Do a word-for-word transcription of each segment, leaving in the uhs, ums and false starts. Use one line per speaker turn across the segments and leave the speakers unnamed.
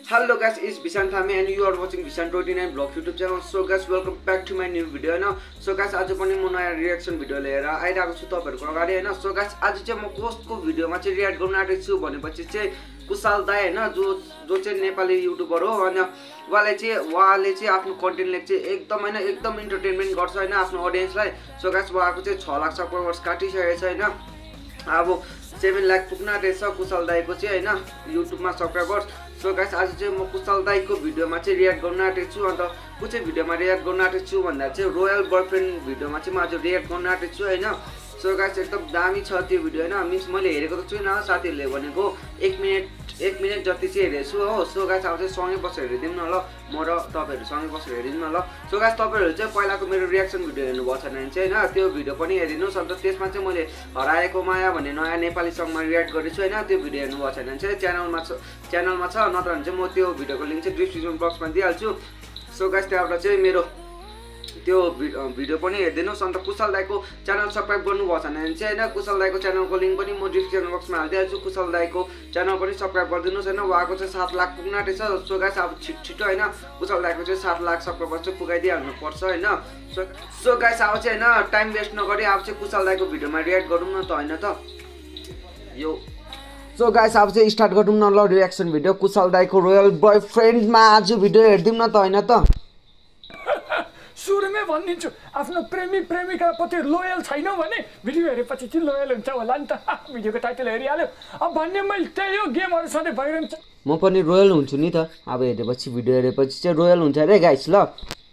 Hello guys, it's Bishan Thame and you are watching Bishan twenty-nine Vlog YouTube channel. So guys, welcome back to my new video हैन. So guys, आज पनि म नयाँ reaction video लिएर आइरहेको छु तपाईहरुको अगाडि हैन. So guys, आज चाहिँ म कोस्टको भिडियोमा चाहिँ रिएक्ट गर्न आँटेको छु भनेपछि चाहिँ कुशाल दाइ हैन जो जो चाहिँ नेपाली युट्युबर हो अनि उहाँले चाहिँ उहाँले चाहिँ आफ्नो कन्टेन्टले चाहिँ एकदम हैन एकदम इन्टरटेनमेन्ट गर्छ हैन आफ्नो ऑडियन्सलाई. So guys, उहाँको चाहिँ छ लाख सब्स्क्राइबर्स काटिसकेको छ हैन. अब सेभेन लाख पुग्न आँटेछ कुशाल दाइको चाहिँ हैन युट्युबमा सब्स्क्राइबर्स. सो गाइस, आज चाहिँ म कुशाल दाइको भिडियोमा चाहिँ रिएक्ट गर्न आँटेको छु. अन्त कुन चाहिँ भिडियोमा रिएक्ट गर्न आँटेको छु भन्दा चाहिँ रोयल बॉयफ्रेन्ड भिडियोमा चाहिँ म आज रिएक्ट गर्न आँटेको छु हैन. सो गाइस, एकदम दामी छ त्यो भिडियो हैन. मिन्स मैले हेरेको त छुइनँ, साथीहरूले भनेको एक मिनट एक मिनट जति चाहिँ हेरेछु हो. सो गाइस, अब चाहिँ सँगै बसेर हेरिदिउँ न ल, म र तपाईहरु सँगै बसेर हेरिदिउँ न ल. सो गाइस, तपाईहरु चाहिँ पहिलाको मेरो रिएक्सन भिडियो हेर्नु भएको छैन भने चाहिँ हैन त्यो भिडियो पनि हेरिदिनुस्. अन्त त्यसमा चाहिँ मैले हराएको माया भन्ने नयाँ नेपाली सङमा रिएक्ट गरेछु हैन. त्यो भिडियो हेर्नु भएको छैन भने चाहिँ च्यानलमा छ च्यानलमा छ, नत्र भने चाहिँ म त्यो भिडियोको लिंक चाहिँ डिस्क्रिप्सन बक्समा दिइहाल्छु. सो गाइस, त्यहाँबाट चाहिँ मेरो त्यो भिडियो पनि हेर्दिनुस्. अन्त कुशाल दाइको च्यानल सब्स्क्राइब गर्नुभएको छैन भने चाहिँ हैन कुशाल दाइको च्यानलको लिंक पनि म डिस्क्रिप्सन बक्समा हालिदिइहाल्छु. कुशाल दाइको च्यानल पनि सब्स्क्राइब गरिदिनुस् हैन. उहाँको चाहिँ सात लाख पुग्न आँटेछ. सो गाइस, अब छिट छिटो हैन कुशाल दाइको चाहिँ सात लाख सब्स्क्राइबर चाहिँ पुगाइदिइहाल्नु पर्छ हैन. सो सो गाइस, अब चाहिँ हैन टाइम वेस्ट नगरी अब चाहिँ कुशाल दाइको भिडियोमा रिएक्ट गरौँ न त हैन त यो. सो गाइस, अब चाहिँ स्टार्ट गरौँ न ल रिएक्सन भिडियो. कुशाल दाइको रोयल बॉयफ्रेन्डमा आज भिडियो हेर्दिउँ न त हैन त.
सुरुमै भनिदिन्छु, आफ्नो प्रेमी प्रेमिकाप्रति लोयल छैन भने भिडियो हेरेपछि चाहिँ लोयल हुन्छ होला नि त. भिडियोको टाइटल हेरिहाल्यो. अब भन्ने मैले त्यही हो, गेमहरू सधैँ भइरहन्छ.
म पनि रोयल हुन्छु नि त. अब हेरेपछि भिडियो हेरेपछि चाहिँ रोयल हुन्छ अरे गाइस ल.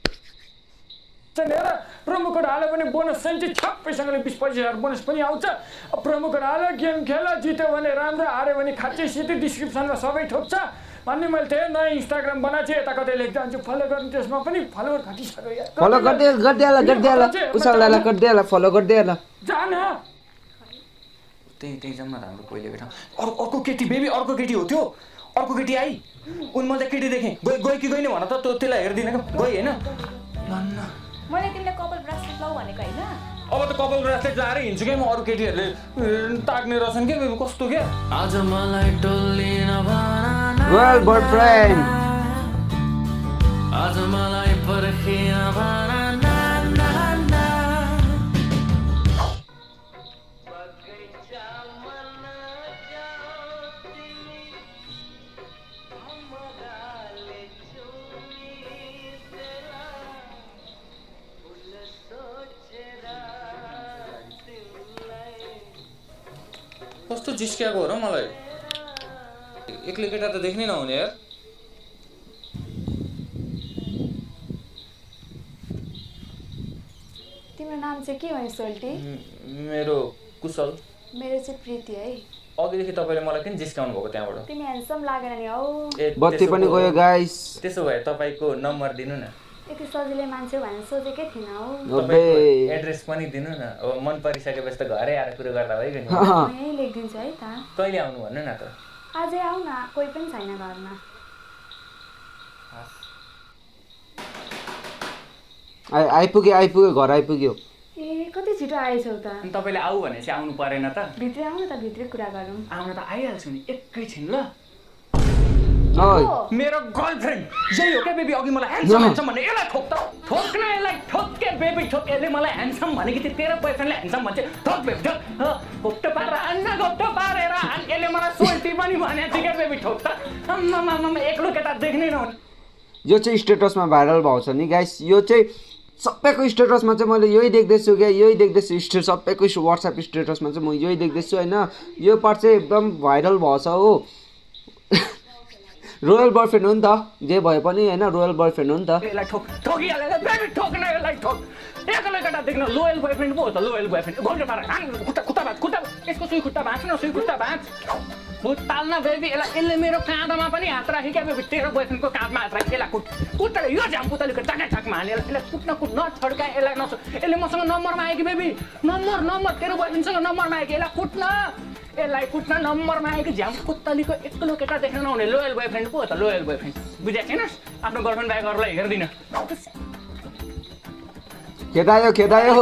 हेर, प्रोमो कोड हाल्यो भने बोनस सेन्टी छप्पैसँगले बिस पच्चिस हजार बोनस पनि आउँछ. प्रोमो कोड हाल्यो, गेम खेल, जित्यो भने राम्रो, हार्यो भने खाँचै सिधै डिस्क्रिप्सनमा सबै थोप्छ भन्ने मैले त्यही नयाँ इन्स्टाग्राम बनाएको थिएँ. यता कतै लेख्दै जान्छु, फलो गर्नु, त्यसमा पनि फलोवर घटिसक्यो यार.
फलो गर्दै गर्दैला गर्दैला कुशाल दाइलाई गर्दैला फलो गर्दैला
जान.
त्यही त्यही जम्मा हाम्रो पहिलेको ठाउँ. अर्को अर्को केटी बेबी अर्को केटी हो त्यो. अर्को केटी आई उन मैले केटी देखेँ. गइ गइ कि गइन भन त, त्यो त्यसलाई हेर्दिनँ गइ हैन.
मैले तिमीले कपाल ब्रासलेट लाऊ भनेको हैन.
अब त कपाल ब्रासलेट लाएर हिँड्छु क्या म. अरू केटीहरूले ताक्ने रहेछन् क्या बेबी, कस्तो क्या. आज मलाई टोल्लिन भन
रोयल बॉयफ्रेन्ड,
आज मलाई पर्खिन भन ना ना ना. कस्तो जिस्क्याएको हो र मलाई. एक्लै केटा त देख्नै नहुने यार.
तिम्रो नाम चाहिँ के हो सोल्टी?
मेरो कुशल.
मेरो चाहिँ प्रीति है.
अघिदेखि तपाईँले मलाई किन जिस्काउनु भएको त्यहाँबाट?
तिमी ह्यान्डसम लागेन नि हौ.
बत्ती पनि गयो गाइस.
त्यसो भए तपाईँको नम्बर दिनु न.
यति सजिलै मान्छे भनेर सोचेकै थिएन हौ.
तपाईँको एड्रेस पनि दिनु न. अब मन परिसकेपछि त घरै आएर कुरो गर्दा भइगयो नि.
म यही लेखिदिन्छु है त.
कहिले आउनु भन्नु न त.
आजै आऊ न, कोही पनि छैन घरमा.
आइ आइपुग्यो आइपुग्यो घर आइपुग्यो.
ए कति छिटो आएछौ त.
अनि तपाईँले आऊ भने चाहिँ आउनु परेन त.
भित्र आऊ न त, भित्रै कुरा गरौँ.
आउन त आइहाल्छु नि एकैछिन ल.
ओइ
मेरो गर्लफ्रेन्ड यही हो क्या बेबी. अघि मलाई ह्यान्डसम ह्यान्डसम भने यसलाई ठोक त. ठोक न यसलाई, ठोक के बेबी ठोक. यसले मलाई ह्यान्डसम भनेको थियो, तेरो बोयफ्रेन्डले ह्यान्डसम भन्छ. ठोक बेबी ठोक. घोप्टो पारेर हान्न, घोप्टो पारेर हान. यसले मलाई सोल्टी पनि भनेको थियो क्या बेबी ठोक त. आम्मामामा एक्लो केटा देख्नै नहुने.
यो चाहिँ स्टेटसमा भाइरल भएको छ नि गाइस. यो चाहिँ सबैको स्टेटसमा चाहिँ मैले यही देख्दैछु क्या, यही देख्दैछु. स्टेट सबैको वाट्सएप स्टेटसमा चाहिँ म यही देख्दैछु हैन. यो पार्ट चाहिँ एकदम भाइरल भएछ हो. रोयल बॉयफ्रेन्ड हो नि त, जे भए पनि हैन रोयल बॉयफ्रेन्ड हो नि त.
यसलाई ठोक ठोकिहाल्यो बेबी ठोक न यसलाई ठोक. एक्लै केटा देख्न लोयल बोयफ्रेन्ड पो हो त. लोयल बोयफ्रेन्ड घोप्टो पारेर हान. खुट्टा खुट्टा भाँच खुट्टा. यसको सुई खुट्टा भाँच न, सुई खुट्टा भाँच. खुट्टाल्न बेबी. यसलाई यसले मेरो काँधमा पनि हात राख्यो क्या बेबी. तेरो बोयफ्रेन्डको काँधमा हात राख्यो. यसलाई कुट कुट्टा. यो झ्याम पुतलीको टाका टाकमा हाल्यो. यसलाई कुट्न कुट नछड्काए. यसलाई नसो. यसले मसँग नम्बरमा आयो कि बेबी. नम्बर नम्बर तेरो बोयफ्रेन्डसँग नम्बरमा आयो कि. यसलाई कुट्न यसलाई कुट्न नम्बरमा आएको झ्याम पुतलीको एक्लो केटा देख्न नहुने लोयल बोयफ्रेन्ड पो हो त. लोयल बोयफ्रेन्ड बुझेको छैनस्. आफ्नो गर्लफ्रेन्ड बाहेक अरूलाई हेर्दिन.
खेदायो खेदायो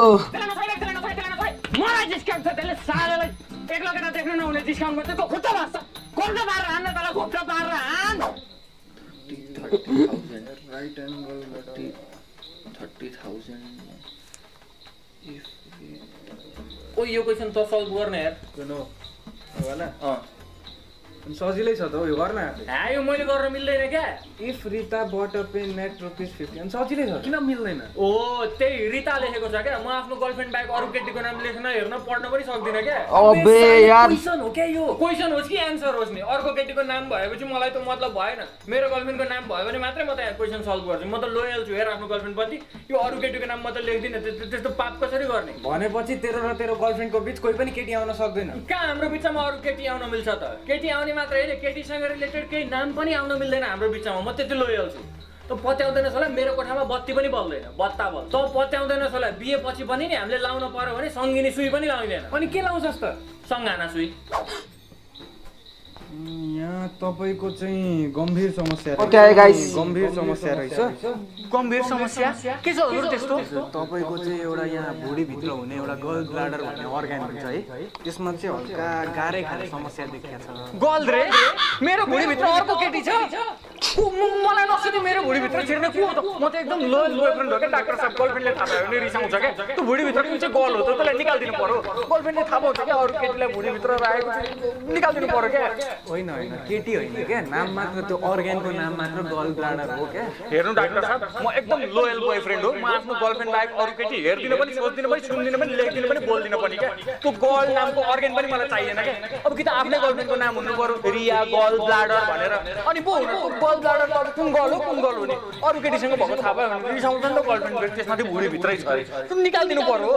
मलाई जिस्काउँछ त्यसले. सालेलाई एक्लो केटा देख्न नहुने जिस्काउनु पर्छ. खुट्टा भाँच्छ. खुट्टा पारेर हान्न तल. खुट्टा पारेर हान.
राइट एंगल
थर्टी थाउजन्ड ओ यो क्वेसन त सल्भ गर्ने यार
नो होला
अ
सजिलै छ त हो यो गर्न
हा यो मैले गर्न मिल्दैन क्या
इफ रिता बट अ पेन नेट रुपीस फिफ्टी अनि सजिलै छ किन मिल्दैन
ओ त्यही रिता लेखेको छ क्या म आफ्नो गर्लफ्रेन्ड बाहेक अरू केटीको नाम लेख्न हेर्न पढ्न पनि सक्दिनँ क्या
अबे यार
क्वेसन हो क्या यो क्वेसन होस् कि एन्सर होस् नि अर्को केटीको नाम भएपछि मलाई त मतलब भएन मेरो गर्लफ्रेन्डको नाम भयो भने मात्रै म त यहाँ क्वेसन सल्भ गर्छु म त लोयल छु हेर आफ्नो गर्लफ्रेन्ड प्रति यो अरू केटीको नाम म त लेख्दिनँ त्यस्तो पाप कसरी गर्ने
भनेपछि तेरो र तेरो गर्लफ्रेन्डको बीच कोही पनि केटी आउन सक्दैन
कहाँ हाम्रो बिचमा अरू केटी आउन मिल्छ त केटी आउने मात्र होइन केटीसँग रिलेटेड केही नाम पनि आउन मिल्दैन हाम्रो बिचमा म त्यति लोयल छु त पत्याउँदैनस् होला मेरो कोठामा बत्ती पनि बल्दैन बत्ता बल त पत्याउँदैनस् होला बिहे पछि पनि नि हामीले लाउन पर्यो भने सङ्गिनी सुई पनि लाउँदैन
अनि के लाउँछस् त
सङ्गाना सुई
यहाँ तपाईको चाहिँ गम्भीर समस्या
ओके गाइस
गम्भीर समस्या रहेछ
गम्भीर समस्या के छ हजुर त्यस्तो
तपाईको चाहिँ एउटा यहाँ भुँडी भित्र हुने एउटा गल ब्लाडर भन्ने अर्गान हुन्छ है त्यसमा चाहिँ हल्का गाह्रै खाने समस्या देखिया छ
गल रे मेरो भुँडी भित्र अर्को केटी छ मलाई नसुनि मेरो भुँडी भित्र छिर्ने को हो त म त एकदम लोयल बोयफ्रेन्ड हो क्या डाक्टर साहब गर्लफ्रेन्डले थाहा भयो भने रिसाउँछ क्या त्यो भुँडी भित्र कुन चाहिँ गल हो त त्यसलाई निकालिदिनु पर्यो गर्लफ्रेन्डले थाहा पाउँछ क्या अरू केटीलाई भुँडी भित्र राखेको निकालिदिनु पर्यो क्या
होइन होइन केटी होइन क्या नाम मात्र त्यो अर्ग्यानको नाम मात्र गल ब्लाडर हो क्या
हेर्नु डाक्टर साहब म एकदम लोयल बोयफ्रेन्ड हो म आफ्नो गर्लफ्रेन्ड बाहेक अरू केटी हेर्दिनँ पनि सोच्दिनँ पनि सुन्दिनँ पनि लेख्दिनँ पनि बोल्दिनँ पनि क्या त्यो गल नामको अर्ग्यान पनि मलाई चाहिएन क्या अब कि त आफ्नै गर्लफ्रेन्डको नाम हुनु पर्यो रिया गल ब्लाडर भनेर अनि पो हुनु गल ब्लाडर त कुन गल हो कुन गल हो नि अरू केटीसँग भएको थाहा भयो भने रिसाउँछ नि त गर्लफ्रेन्ड त्यसमा चाहिँ भुँडी भित्रै छ अरे त्यो निकालिदिनु पर्यो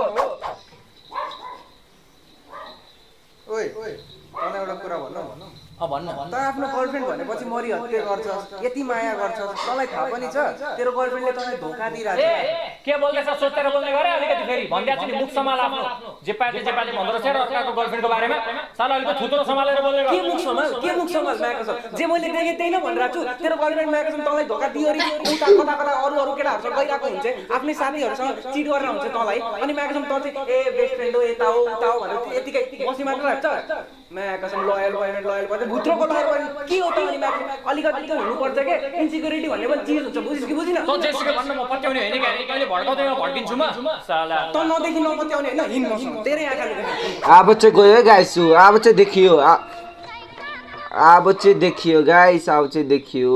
ओइ ओइ मलाई एउटा कुरा भन्नु
अ भन्न
त आफ्नो गर्लफ्रेन्ड भनेपछि मरि हत्या गर्छस् यति माया गर्छस् तँलाई थाहा पनि छ तेरो गर्लफ्रेन्डले तँलाई धोका दिइरहेछ
के बोल्दैछ सोचेर बोल्ने गरे अलिकति फेरि भन्दै छु नि मुख सम्हाल आफ्नो जे पाए जे पाए भन्दो रहेछ र अर्काको गर्लफ्रेन्डको बारेमा साला अलिकति थुत्रो सम्हालेर बोल्ने
के मुख सम्हाल के मुख सम्हाल मायाको छ जे मैले देखे त्यही नै भनिरहेको छु तेरो गर्लफ्रेन्ड मायाको छ तँलाई धोका दियो रे उता कता कता अरू अरू केटाहरूसँग गइरहेको हुन्छ आफ्नै साथीहरूसँग चिट गरेर हुन्छ तँलाई अनि मायाको छ तँ चाहिँ ए बेस्ट फ्रेन्ड हो यता हो उता हो भनेर यतिकै बसी मात्र राख्छ मायाको छ लयल बोयफ्रेन्ड लयल बोयफ्रेन्ड भुत्रोको लयल बोयफ्रेन्ड के हो त अनि मायाको अलिकति त हुनुपर्छ के इन्सिक्युरिटी भन्ने पनि चिज हुन्छ बुझिस् कि बुझिन
त जेसुकै भन्न म पत्याउने होइन कि कहिले भड्काउँदैमा भड्किन्छु म साला
त नदेखि नपत्याउने होइन हिँड मसँग तेरै आँखाले देख्छु
अब चाहिँ गयो है गाइस अब चाहिँ देखियो अब चाहिँ देखियो गाइस अब चाहिँ देखियो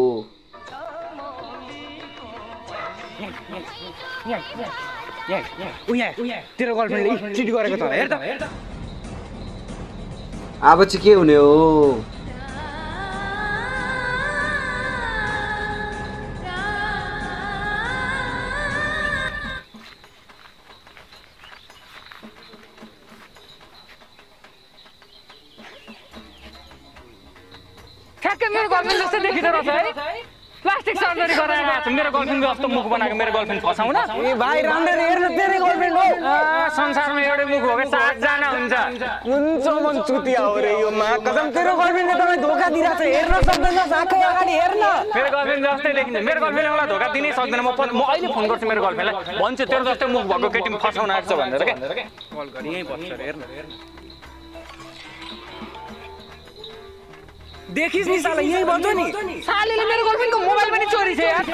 तेरो गर्लफ्रेन्डले चिट गरेको त हेर त
अब चाहिँ के हुने हो
ठ्याक्कै मेरो गर्लफ्रेन्ड जस्तै देखिँदो रहेछ है प्लास्टिक सर्जरी गराएर आएको मेरो गर्लफ्रेन्डको जस्तो मुख बनाएको मेरो गर्लफ्रेन्ड फसाउन
ए भाइ राम्ररी हेर्न तेरै गर्लफ्रेन्ड हो
संसारमा एउटै मुख हो कि सातजना हुन्छ
कुन चमन चुतिया हो रे यो मा कसम तेरो गर्लफ्रेन्डले तपाईँ धोका दिइरहेछ हेर्न सक्दैन आँखै अगाडि हेर्न
मेरो गर्लफ्रेन्ड जस्तै देखिन्छ मेरो गर्लफ्रेन्डले मलाई धोका दिनै सक्दैन म म अहिले फोन गर्छु मेरो गर्लफ्रेन्डलाई भन्छु तेरो जस्तै मुख भएको केटीमा फसाउन आएको छ भनेर क्या
कल गरी यहीँ बस्छ हेर्न देखिस् नि साला यही भन्छ नि
सालीले मेरो गर्लफ्रेन्डको मोबाइल पनि चोरी छ यार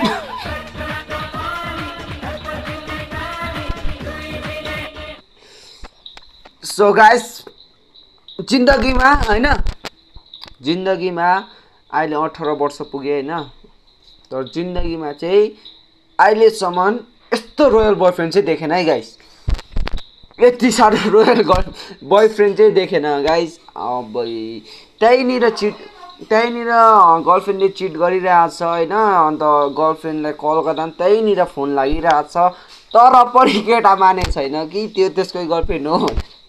सो गाइस जिन्दगीमा हैन जिन्दगीमा अहिले अठार वर्ष पुगे हैन तर जिन्दगीमा चाहिँ अहिलेसम्म यस्तो रोयल बोयफ्रेन्ड चाहिँ देखेन है गाइस यति साह्रो रोयल बोयफ्रेन्ड चाहिँ देखेन गाइस अब त्यहीँनिर चिट त्यहीँनिर गर्लफ्रेन्डले चिट गरिरहेछ होइन अन्त गर्लफ्रेन्डलाई कल गर्दा पनि त्यहीँनिर फोन लागिरहेछ तर पनि केटा मानेको छैन कि त्यो त्यसकै गर्लफ्रेन्ड हो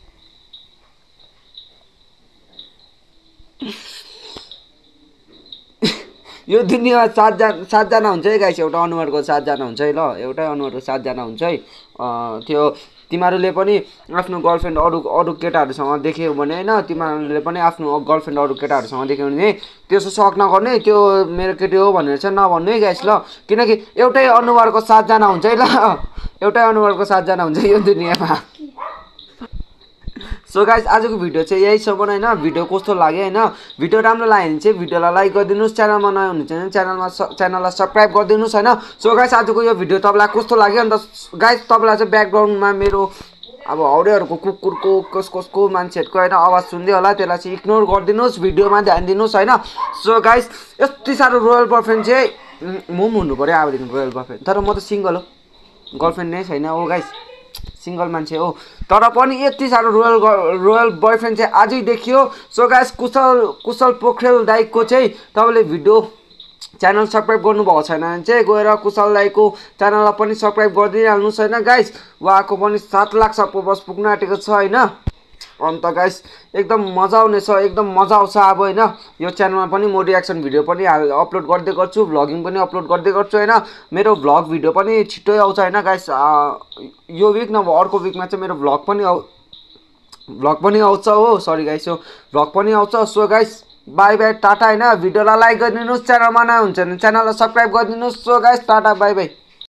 यो दुनियाँमा सातजना सातजना हुन्छ है गाइस एउटा अनुहारको सातजना हुन्छ है ल एउटै अनुहारको सातजना हुन्छ है त्यो तिमीहरूले पनि आफ्नो गर्लफ्रेन्ड अरू अरू केटाहरूसँग देख्यौ भने होइन तिमीहरूले पनि आफ्नो गर्लफ्रेन्ड अरू केटाहरूसँग देख्यौ भने त्यसो सक नगर्ने त्यो मेरो केटी हो भनेर चाहिँ नभन्नु है गाइस ल किनकि एउटै अनुहारको सातजना हुन्छ है ल एउटै अनुहारको सातजना हुन्छ यो दुनियाँमा सो गाइस आजको भिडियो चाहिँ यहीसम्म होइन भिडियो कस्तो लाग्यो होइन भिडियो राम्रो लाग्यो भने चाहिँ भिडियोलाई लाइक गरिदिनुहोस् च्यानलमा नयाँ हुनुहुन्छ भने च्यानलमा च्यानललाई सब्सक्राइब गरिदिनुहोस् होइन सो गाइस आजको यो भिडियो तपाईँलाई कस्तो लाग्यो अन्त गाइस तपाईँलाई चाहिँ ब्याकग्राउन्डमा मेरो अब हौडेहरूको कुकुरको कस कसको मान्छेहरूको होइन आवाज सुन्दै होला त्यसलाई चाहिँ इग्नोर गरिदिनुहोस् भिडियोमा ध्यान दिनुहोस् होइन सो गाइस यति साह्रो रोयल बयफ्रेन्ड चाहिँ म पनि हुनु पऱ्यो अबदेखि रोयल बयफ्रेन्ड तर म त सिङ्गल हो गर्लफ्रेन्ड नै छैन हो गाइस सिङ्गल मान्छे हो तर पनि यति साह्रो रोयल रोयल बयफ्रेन्ड चाहिँ आजै देखियो सो गाइस कुशल कुशल पोखरेल दाइको चाहिँ तपाईँले भिडियो च्यानल सब्सक्राइब गर्नुभएको छैन भने चाहिँ गएर कुशल दाइको च्यानललाई पनि सब्सक्राइब गरिदिइहाल्नुहोस् होइन गाइस उहाँको पनि सात लाख सब्सक्राइबर्स पुग्न आँटेको छ होइन अन्त गाइस एकदम मजा आउनेछ एकदम मजा आउँछ अब होइन यो च्यानलमा पनि म रियाक्सन भिडियो पनि हाल अपलोड गर्दै गर्छु भ्लगिङ पनि अपलोड गर्दै गर्छु होइन मेरो भ्लग भिडियो पनि छिट्टै आउँछ होइन गाइस यो विक नभए अर्को विकमा चाहिँ मेरो भ्लग पनि आउ भ्लग पनि आउँछ हो सरी गाइस यो भ्लग पनि आउँछ so guys bye bye tata होइन भिडियोलाई लाइक गरिदिनुहोस् च्यानलमा नयाँ हुन्छ भने च्यानललाई सब्सक्राइब गरिदिनुहोस् so guys tata bye by